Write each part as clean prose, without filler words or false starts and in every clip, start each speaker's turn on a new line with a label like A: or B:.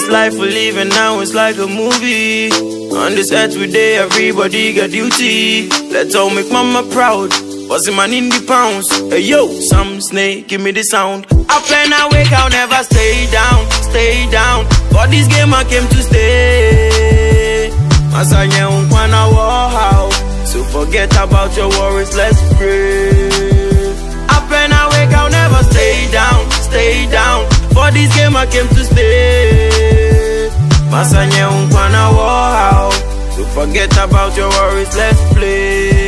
A: This life we're living now is like a movie. On this earth we day, everybody got duty. Let's all make mama proud. Buzzing man in the pounds. Hey yo, some snake, give me the sound. I plan I wake, I'll never stay down, stay down. For this game I came to stay. Masanya unkwana wow. So forget about your worries, let's pray. I plan I wake, I'll never stay down, stay down. For this game I came to stay. Masanya unkwana wow. So forget about your worries, let's play.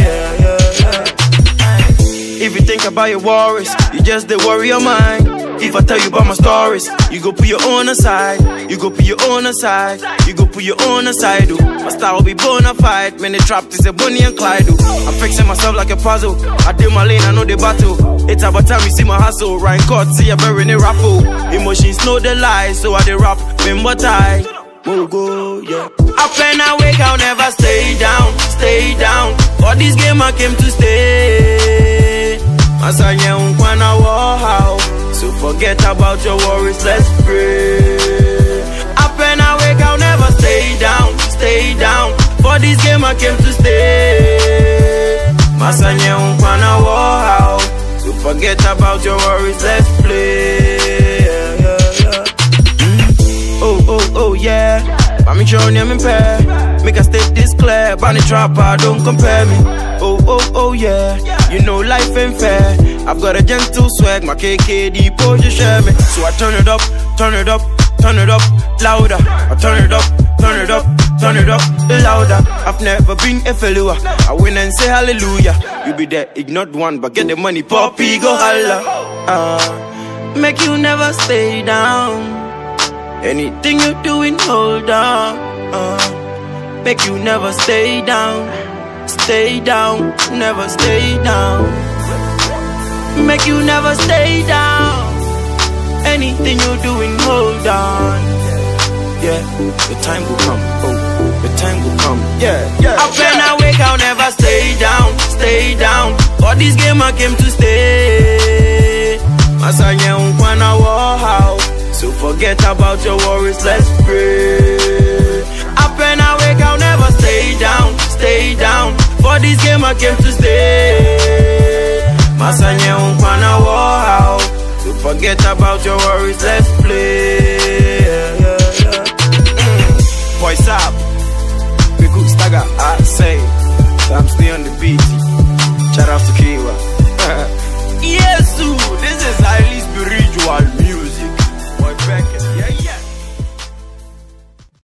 A: If you think about your worries, you just the worry your mind. If I tell you about my stories, you go put your own aside. You go put your own aside. You go put your own aside. My style will be bona fide. When they trapped is a Bonnie and Clyde. I'm fixing myself like a puzzle. I do my lane, I know the battle. It's about time you see my hustle. Ryan Court, see a berry in a raffle. Emotions know the lies, so I the rap. Remember tie. Go, yeah. I plan I wake, I'll never stay down, stay down. For this game I came to stay. Masanya unkwana wow. So forget about your worries, let's pray. I plan I wake, I'll never stay down, stay down. For this game I came to stay. Masanya unkwana wow. So forget about your worries, let's play. Oh yeah, but me sure name pair. Make a state this clear, bunny trapper, don't compare me. Oh yeah, you know life ain't fair. I've got a gentle swag, my KKD pose you share me. So I turn it up, turn it up, turn it up, louder. I turn it up, turn it up, turn it up, louder. I've never been a failure, I win and say hallelujah. You be there, ignored one, but get the money, poppy, go holla. Make you never stay down. Anything you're doing, hold on. Make you never stay down, never stay down. Make you never stay down. Anything you're doing, hold on. Yeah, the time will come. Oh, the time will come. Yeah. I plan I wake, I'll never stay down, stay down. For this game I came to stay. Masanya unkwana wow. So forget about your worries, let's pray. I plan I wake, I'll never stay down, stay down. For this game I came to stay. Masanya unkwana wow. So forget about your worries, let's play.